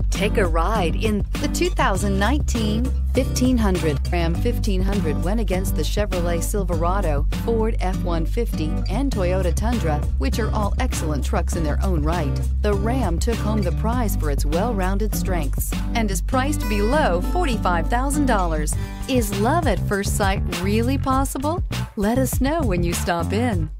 Take a ride in the 2019 1500. Ram 1500 went against the Chevrolet Silverado, Ford F-150, and Toyota Tundra, which are all excellent trucks in their own right. The Ram took home the prize for its well-rounded strengths and is priced below $45,000. Is love at first sight really possible? Let us know when you stop in.